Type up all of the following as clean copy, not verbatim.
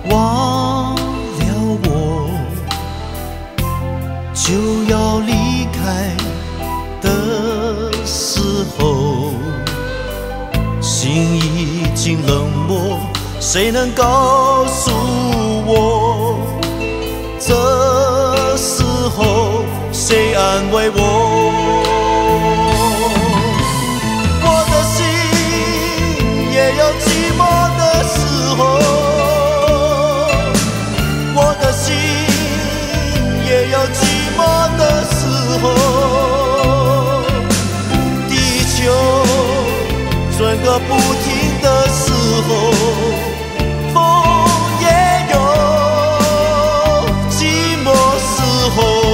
忘了我，就要离开的时候，心已经冷漠，谁能告诉我？这时候谁安慰我？我的心也有寂寞的时候，我的心也有寂寞的时候，地球转个不停的时候，风也有寂寞时候。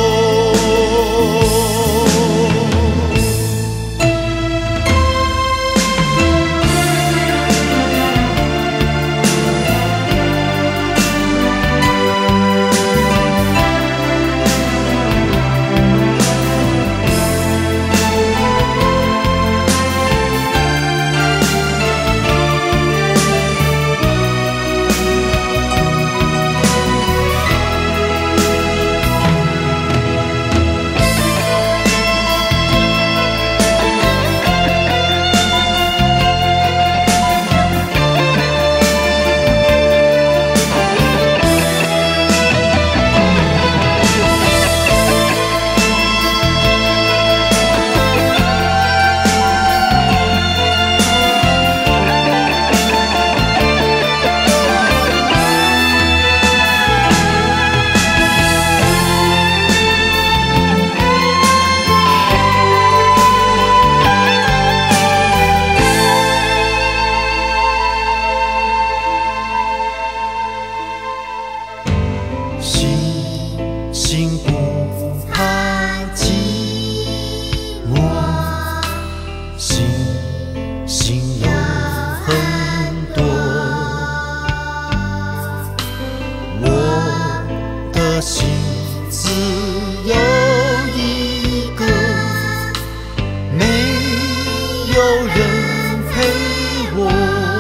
心不怕寂寞，心有很多。我的心只有一个，没有人陪我。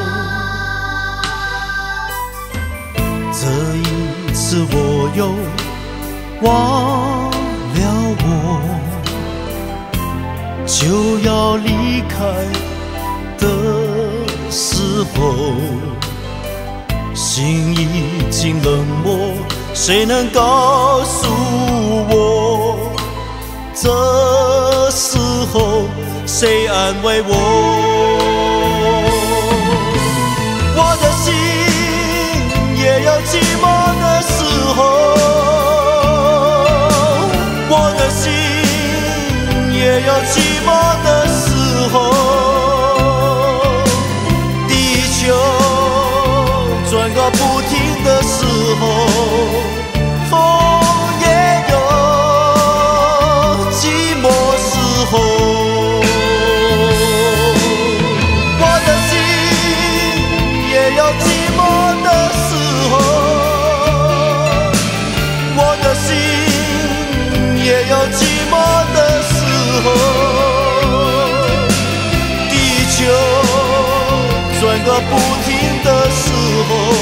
这一次我又忘了我，就要离开的时候，心已经冷漠，谁能告诉我？这时候谁安慰我？我的心也有寂寞的时候，我的心也有寂寞的时候，地球转个不停的时候，风也有寂寞时候。我的心也有寂寞的时候，我的心也有寂寞的时候，地球转个不停的时候。